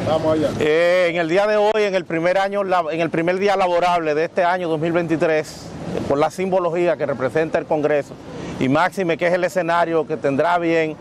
Vamos allá. En el día de hoy, en el primer día laborable de este año 2023, por la simbología que representa el Congreso, y máxime que es el escenario que tendrá bien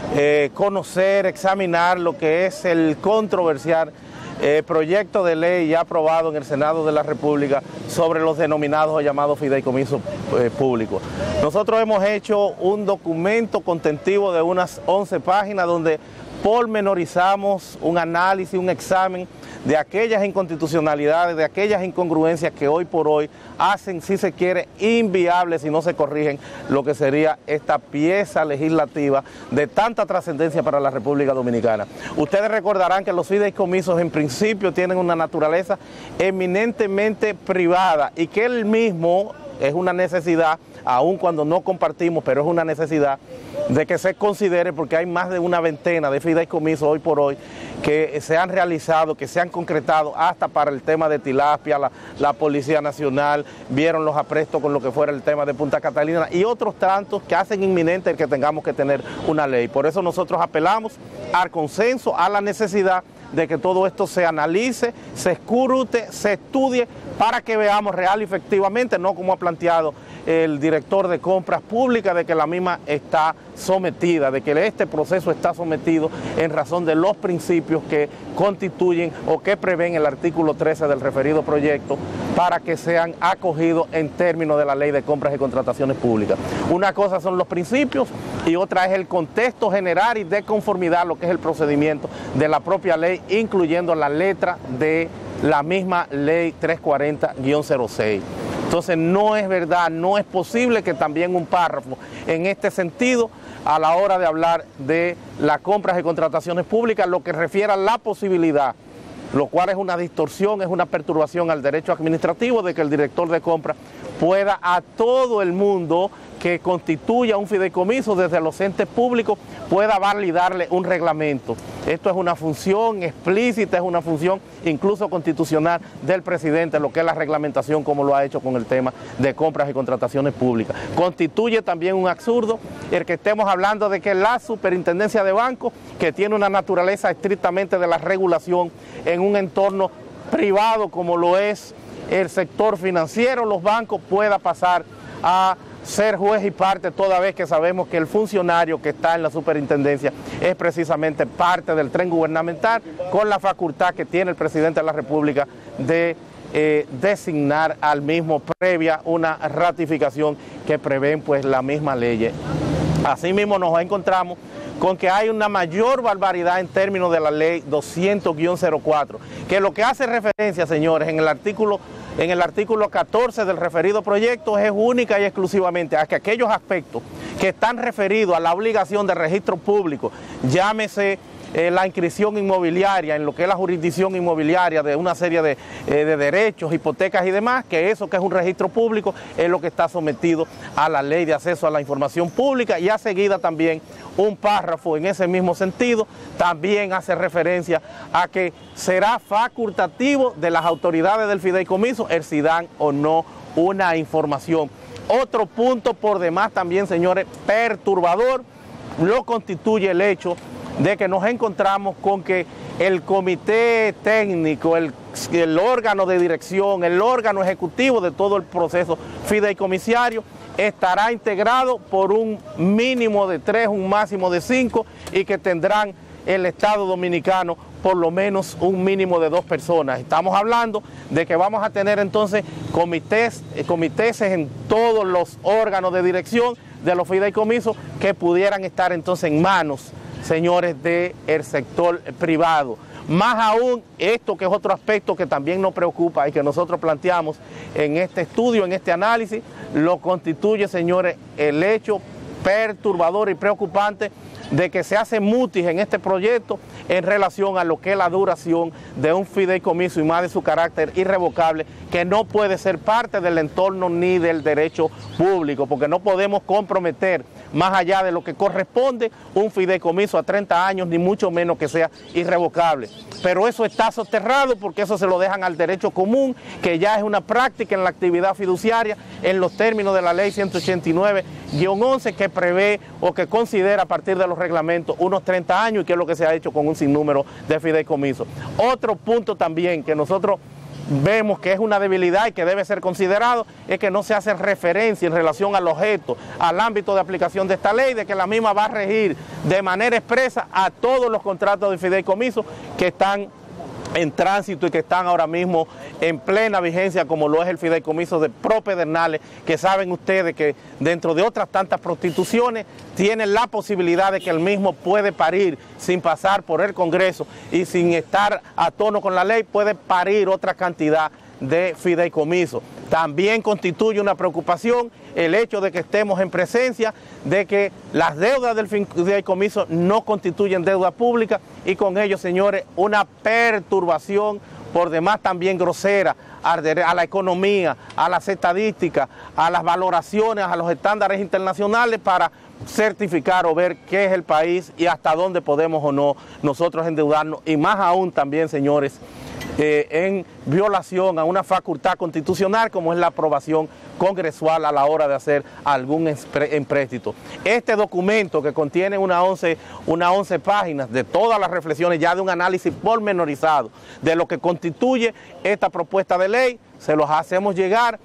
conocer, examinar lo que es el controversial proyecto de ley ya aprobado en el Senado de la República sobre los denominados o llamados fideicomisos públicos. Nosotros hemos hecho un documento contentivo de unas 11 páginas donde pormenorizamos un análisis, un examen de aquellas inconstitucionalidades, de aquellas incongruencias que hoy por hoy hacen, si se quiere, inviable si no se corrigen lo que sería esta pieza legislativa de tanta trascendencia para la República Dominicana. Ustedes recordarán que los fideicomisos en principio tienen una naturaleza eminentemente privada y que el mismo es una necesidad, aun cuando no compartimos, pero es una necesidad de que se considere, porque hay más de una veintena de fideicomisos hoy por hoy que se han realizado, que se han concretado hasta para el tema de tilapia, la Policía Nacional, vieron los aprestos con lo que fuera el tema de Punta Catalina y otros tantos que hacen inminente el que tengamos que tener una ley. Por eso nosotros apelamos al consenso, a la necesidad de que todo esto se analice, se escrute, se estudie para que veamos real y efectivamente, no como ha planteado el director de compras públicas, de que la misma está sometida, de que este proceso está sometido en razón de los principios que constituyen o que prevén el artículo 13 del referido proyecto para que sean acogidos en términos de la Ley de Compras y Contrataciones Públicas. Una cosa son los principios y otra es el contexto general y de conformidad a lo que es el procedimiento de la propia ley, incluyendo la letra de la misma Ley 340-06. Entonces no es verdad, no es posible que también un párrafo en este sentido, a la hora de hablar de las compras y contrataciones públicas, lo que refiere a la posibilidad, lo cual es una distorsión, es una perturbación al derecho administrativo de que el director de compras pueda a todo el mundo que constituya un fideicomiso desde los entes públicos pueda validarle un reglamento. Esto es una función explícita, es una función incluso constitucional del presidente, lo que es la reglamentación como lo ha hecho con el tema de compras y contrataciones públicas. Constituye también un absurdo el que estemos hablando de que la superintendencia de bancos, que tiene una naturaleza estrictamente de la regulación en un entorno privado como lo es el sector financiero, los bancos, pueda pasar a ser juez y parte, toda vez que sabemos que el funcionario que está en la superintendencia es precisamente parte del tren gubernamental, con la facultad que tiene el presidente de la República de designar al mismo previa una ratificación que prevén pues la misma ley. Asimismo nos encontramos con que hay una mayor barbaridad en términos de la ley 200-04, que lo que hace referencia, señores, en el artículo 14 del referido proyecto es única y exclusivamente a que aquellos aspectos que están referidos a la obligación de registro público, llámese la inscripción inmobiliaria en lo que es la jurisdicción inmobiliaria de una serie de derechos, hipotecas y demás, que eso que es un registro público es lo que está sometido a la ley de acceso a la información pública, y a seguida también un párrafo en ese mismo sentido también hace referencia a que será facultativo de las autoridades del fideicomiso el si dan o no una información. Otro punto por demás también, señores, perturbador, lo constituye el hecho de que nos encontramos con que el comité técnico, el órgano de dirección, el órgano ejecutivo de todo el proceso fideicomisario estará integrado por un mínimo de 3, un máximo de 5, y que tendrán el Estado Dominicano por lo menos un mínimo de 2 personas. Estamos hablando de que vamos a tener entonces comités en todos los órganos de dirección de los fideicomisos que pudieran estar entonces en manos, señores, del sector privado. Más aún, esto que es otro aspecto que también nos preocupa y que nosotros planteamos en este estudio, en este análisis, lo constituye, señores, el hecho perturbador y preocupante de que se hace mutis en este proyecto en relación a lo que es la duración de un fideicomiso y más de su carácter irrevocable, que no puede ser parte del entorno ni del derecho público, porque no podemos comprometer más allá de lo que corresponde un fideicomiso a 30 años, ni mucho menos que sea irrevocable. Pero eso está soterrado porque eso se lo dejan al derecho común, que ya es una práctica en la actividad fiduciaria en los términos de la ley 189-11 que prevé o que considera a partir de los reglamentos unos 30 años y que es lo que se ha hecho con un sinnúmero de fideicomisos. Otro punto también que nosotros vemos que es una debilidad y que debe ser considerado es que no se hace referencia en relación al objeto, al ámbito de aplicación de esta ley, de que la misma va a regir de manera expresa a todos los contratos de fideicomiso que están en tránsito y que están ahora mismo en plena vigencia, como lo es el fideicomiso de Propedernales, que saben ustedes que dentro de otras tantas prostituciones tienen la posibilidad de que el mismo puede parir sin pasar por el Congreso y sin estar a tono con la ley, puede parir otra cantidad de fideicomisos. También constituye una preocupación el hecho de que estemos en presencia de que las deudas del fideicomiso no constituyen deuda pública y con ello, señores, una perturbación por demás también grosera a la economía, a las estadísticas, a las valoraciones, a los estándares internacionales para certificar o ver qué es el país y hasta dónde podemos o no nosotros endeudarnos y más aún también, señores, en violación a una facultad constitucional como es la aprobación congresual a la hora de hacer algún empréstito. Este documento que contiene unas 11 páginas de todas las reflexiones, ya de un análisis pormenorizado de lo que constituye esta propuesta de ley, se los haremos llegar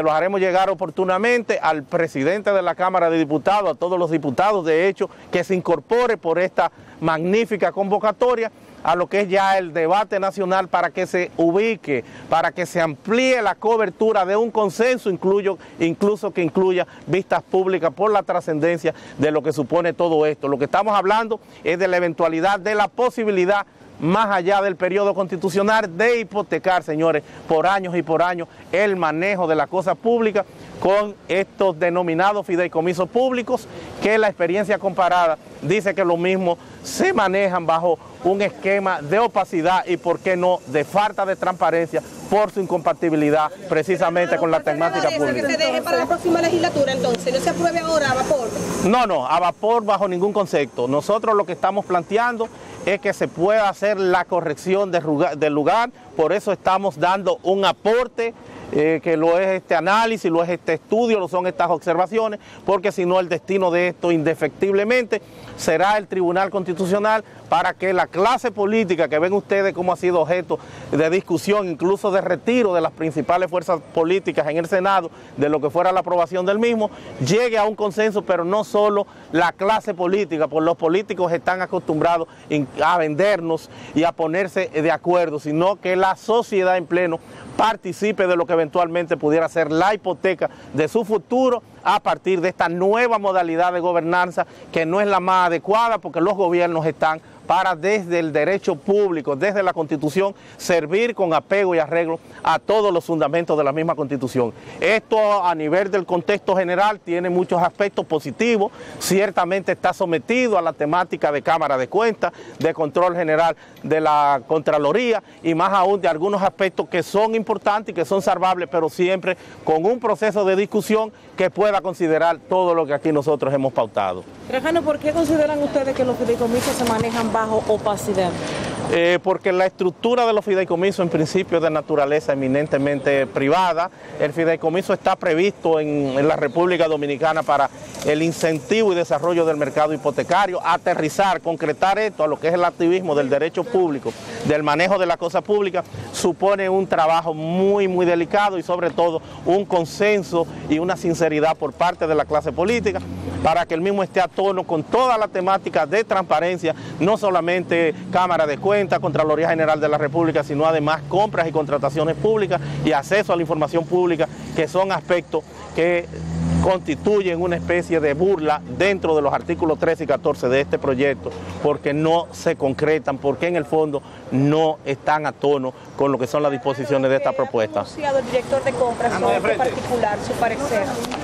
oportunamente al presidente de la Cámara de Diputados, a todos los diputados, de hecho, que se incorpore por esta magnífica convocatoria a lo que es ya el debate nacional para que se ubique, para que se amplíe la cobertura de un consenso, incluso que incluya vistas públicas por la trascendencia de lo que supone todo esto. Lo que estamos hablando es de la eventualidad, de la posibilidad, más allá del periodo constitucional, de hipotecar, señores, por años y por años el manejo de la cosa pública con estos denominados fideicomisos públicos, que la experiencia comparada dice que lo mismo se manejan bajo un esquema de opacidad y, por qué no, de falta de transparencia por su incompatibilidad precisamente con la temática pública. ¿Que se deje para la próxima legislatura entonces? ¿No se apruebe ahora a vapor? No, a vapor bajo ningún concepto. Nosotros lo que estamos planteando es que se pueda hacer la corrección del lugar, por eso estamos dando un aporte que lo es este análisis, lo es este estudio, lo son estas observaciones, porque si no el destino de esto indefectiblemente será el Tribunal Constitucional para que la clase política, que ven ustedes cómo ha sido objeto de discusión, incluso de retiro de las principales fuerzas políticas en el Senado, de lo que fuera la aprobación del mismo, llegue a un consenso, pero no solo la clase política, porque los políticos están acostumbrados a vendernos y a ponerse de acuerdo, sino que la sociedad en pleno participe de lo que eventualmente pudiera ser la hipoteca de su futuro a partir de esta nueva modalidad de gobernanza que no es la más adecuada, porque los gobiernos están para, desde el derecho público, desde la Constitución, servir con apego y arreglo a todos los fundamentos de la misma Constitución. Esto, a nivel del contexto general, tiene muchos aspectos positivos, ciertamente está sometido a la temática de Cámara de Cuentas, de control general de la Contraloría y más aún de algunos aspectos que son importantes y que son salvables, pero siempre con un proceso de discusión que pueda considerar todo lo que aquí nosotros hemos pautado. Trajano, ¿por qué consideran ustedes que los fideicomisos se manejan bajo opacidad? Porque la estructura de los fideicomisos en principio es de naturaleza eminentemente privada. El fideicomiso está previsto en la República Dominicana para el incentivo y desarrollo del mercado hipotecario. Aterrizar, concretar esto a lo que es el activismo del derecho público, del manejo de la cosa pública, supone un trabajo muy delicado y sobre todo un consenso y una sinceridad por parte de la clase política para que el mismo esté a tono con toda la temática de transparencia, no solamente Cámara de Cuentas, Contraloría General de la República, sino además compras y contrataciones públicas y acceso a la información pública, que son aspectos que constituyen una especie de burla dentro de los artículos 13 y 14 de este proyecto, porque no se concretan, porque en el fondo no están a tono con lo que son las disposiciones de esta propuesta. ¿Ha anunciado el director de compras sobre este particular, su parecer?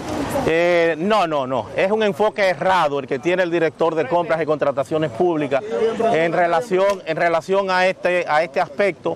No. Es un enfoque errado el que tiene el director de compras y contrataciones públicas en relación a este aspecto.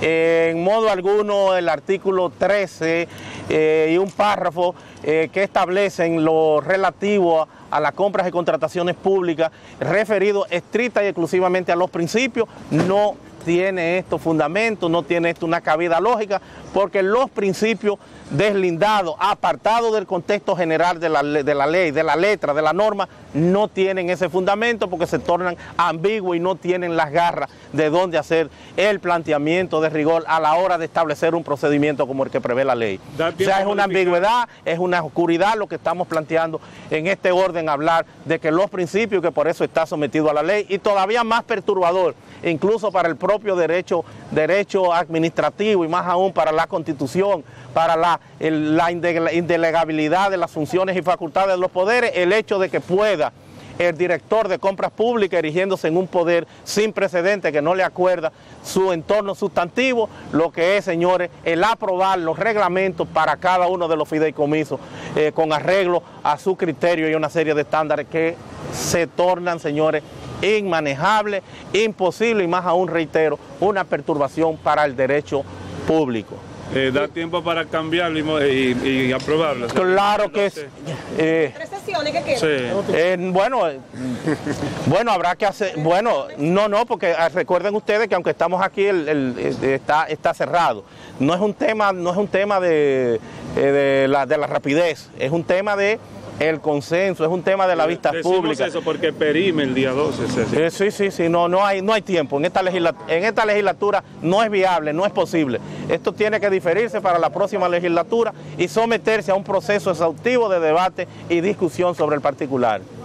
en modo alguno el artículo 13 y un párrafo que establecen lo relativo a las compras y contrataciones públicas, referido estricta y exclusivamente a los principios. No tiene esto fundamento, no tiene esto una cabida lógica, porque los principios deslindados, apartados del contexto general de la ley, de la letra, de la norma, no tienen ese fundamento porque se tornan ambiguos y no tienen las garras de dónde hacer el planteamiento de rigor a la hora de establecer un procedimiento como el que prevé la ley. O sea, es una ambigüedad, es una oscuridad lo que estamos planteando en este orden, hablar de que los principios, que por eso está sometido a la ley, y todavía más perturbador, incluso para el propio derecho administrativo y más aún para la Constitución, para la indelegabilidad de las funciones y facultades de los poderes, el hecho de que pueda el director de compras públicas, erigiéndose en un poder sin precedente que no le acuerda su entorno sustantivo, lo que es, señores, el aprobar los reglamentos para cada uno de los fideicomisos con arreglo a su criterio y una serie de estándares que se tornan, señores, inmanejables, imposibles y más aún, reitero, una perturbación para el derecho público. ¿Da tiempo para cambiarlo y aprobarlo? Claro que sí. ¿3 sesiones que quedan? Sí. Bueno, habrá que hacer, no, porque recuerden ustedes que aunque estamos aquí, está cerrado. No es un tema de la rapidez, es un tema de el consenso, es un tema de la vista pública. Eso porque perime el día 12. Sí, no hay tiempo. En esta legislatura no es viable, no es posible. Esto tiene que diferirse para la próxima legislatura y someterse a un proceso exhaustivo de debate y discusión sobre el particular.